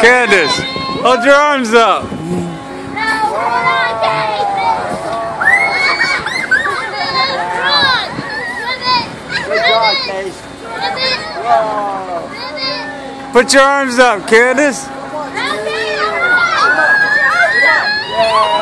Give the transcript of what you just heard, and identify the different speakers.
Speaker 1: Candice, hold your arms up. Put your arms up, Candice.
Speaker 2: Yeah.